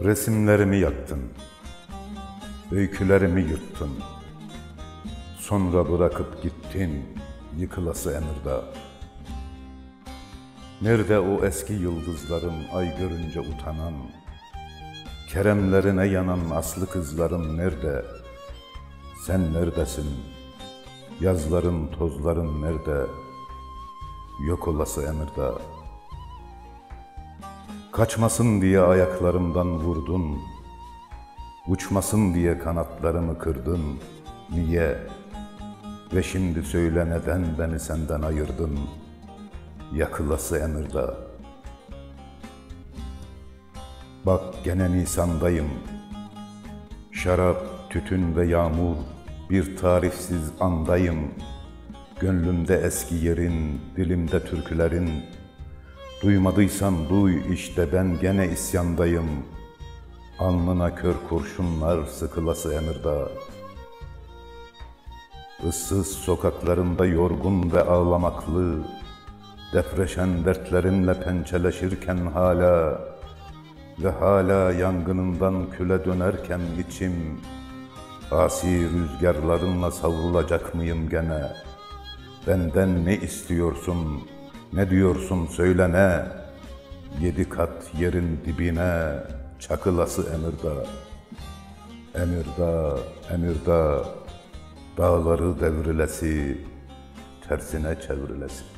Resimlerimi yaktın, öykülerimi yırttın. Sonra bırakıp gittin yıkılası Emirdağ. Nerede o eski yıldızlarım, ay görünce utanan? Keremlerine yanan aslı kızlarım nerede? Sen neredesin? Yazların, tozların nerede? Yok olası Emirdağ. Kaçmasın diye ayaklarımdan vurdun, uçmasın diye kanatlarımı kırdın. Niye? Ve şimdi söyle neden beni senden ayırdın? Yakılası Emirdağ. Bak gene Nisan'dayım. Şarap, tütün ve yağmur, bir tarifsiz andayım. Gönlümde eski yerin, dilimde türkülerin. Duymadıysan duy, işte ben gene isyandayım. Alnına kör kurşunlar sıkılası Emirdağ. Issız sokaklarında yorgun ve ağlamaklı, depreşen dertlerimle pençeleşirken hala yangınından küle dönerken içim, asi rüzgarlarınla savrulacak mıyım gene? Benden ne istiyorsun, ne diyorsun söyle ne? 7 kat yerin dibine çakılası Emirdağ. Emirdağ, Emirdağ, dağları devrilesi, tersine çevrilesi.